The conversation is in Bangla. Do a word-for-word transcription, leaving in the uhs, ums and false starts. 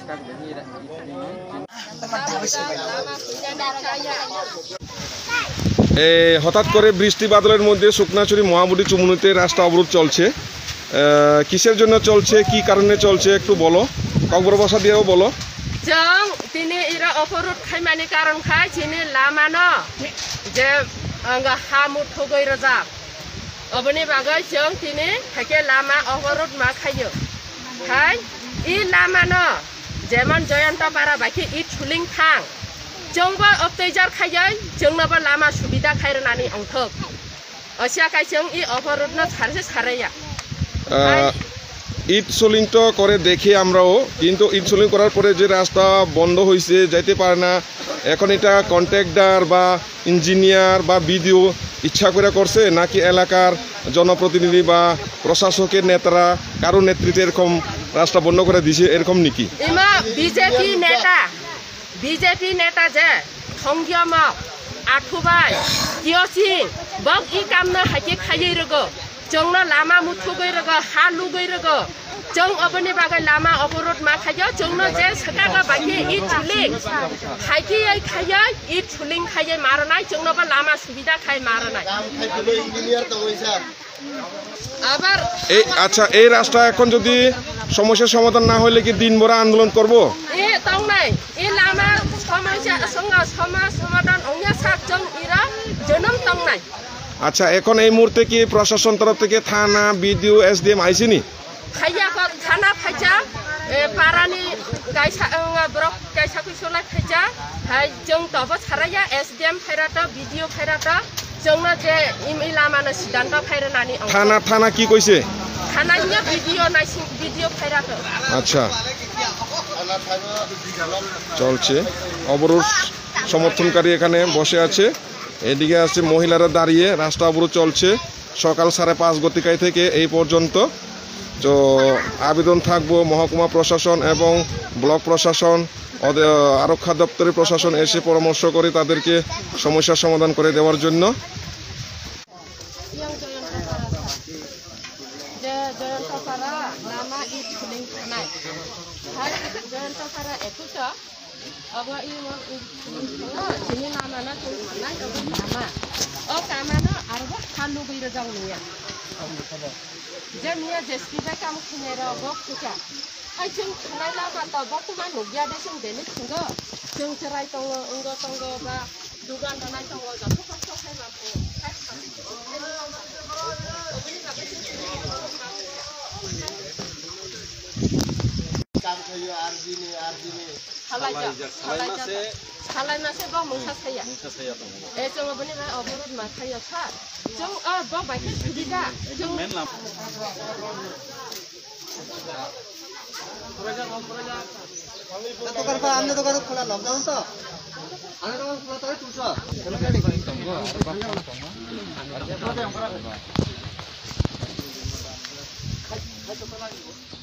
হঠাৎ করে বৃষ্টি বাদলের মধ্যে শুকনাচুরি মহাবুটি চুমুনিতে রাস্তা অবরোধ চলছে। কিসের জন্য চলছে, কি কারণে চলছে একটু বলো, কক্বর ভাষা দিয়েও বলো। जों दिनै इरा अफरोध खायमानि कारण खाय दिनै लामानो जे हा मुठगै रोजाब अबनि बागै जों दिनै खायके लामा अफरोध मा खायो खाय इ लामानो जेमन जयन्तपारा बाखि इ थुलिं थां जोंबो अप्तैजार खायै जोंनोबो लामा सुबिदा खायरनानै अंथोक असियाखाय जों इ अफरोधनो सारसे सारैया ইট সোলিং তো করে দেখি আমরাও, কিন্তু ইট সোলিং করার পরে যে রাস্তা বন্ধ হয়েছে যাইতে পারে না, এখন এটা কন্ট্রাক্টর বা ইঞ্জিনিয়ার বা বিডিও ইচ্ছা করে করছে নাকি এলাকার জনপ্রতিনিধি বা প্রশাসকের নেতারা কারো নেতৃত্বে এরকম রাস্তা বন্ধ করে দিছে এরকম নাকি? ইমা বিজেপি নেতা বিজেপি নেতা যে সংগ্রামক আঠুবাই কিয়সিং বক ই কামনো হাইকে খাयै রগো जोंनो लामा मुथुगै रगो हा लुगै रगो जों अबनि बागै लामा अवरोध मा खायो जोंनो जे सकागा बाखि इ थुलिं हाइकियै खायो इ थुलिं खायै मारनाय जोंनोबो लामा सुबिदा खाय मारनाय আবার এই আচ্ছা এই রাস্তা এখন যদি সমস্যার সমাধান না হইলে কি দিনভর আন্দোলন করব? এ তং নাই এই লামা সমস্যা সঙ্গ সমাজ সমাধান অংয়া সাক जों ইরা জনম তং নাই। আচ্ছা এখন এই মুহূর্তে কি প্রশাসন তরফ থেকে থানা বিডিও এসডিএম আইসিনি? খাইয়া থানা ফাইজা পারানি গাইসা ব্রক গাইসা কইসলাই ফাইজা হাই जों তব সারায়া এসডিএম ফাইরাটা বিডিও ফাইরাটা जोंनो जे इमि लामानो सिद्धान्त फायरनानि থানা থানা কি কইছে? থানানিয়া ভিডিও নাইসি ভিডিও ফাইরাটো। আচ্ছা চলছে অবরোধ, সমর্থনকারী এখানে বসে আছে, এদিকে আছে মহিলারা দাঁড়িয়ে, রাস্তা অবরোধ চলছে সকাল সাড়ে পাঁচ গতিকায় থেকে এই পর্যন্ত। তো আবেদন থাকবো মহকুমা প্রশাসন এবং ব্লক প্রশাসন আরক্ষা দপ্তরের প্রশাসন এসে পরামর্শ করে তাদেরকে সমস্যার সমাধান করে দেওয়ার জন্য। Aba ini ini namanya tuh mana? Nama. Oh kamana arba kalu biru jauhnya. Jamnya jessica kamu kenera bok tuka. Ayo kenai lama tau bok tuh mana dia desain denis enggak. Jeng cerai tunggu enggak tunggu ba dugaan tanah tunggu jatuh kacau kayak mampu. Halai nase, halai nase bang musa saya. Eh, jangan benih lah obrol mas saya sah. Jang ah bang baik sudah. Jang. तो कर पर हमने तो कर खुला लॉकडाउन तो आने तो खुला तो तुझा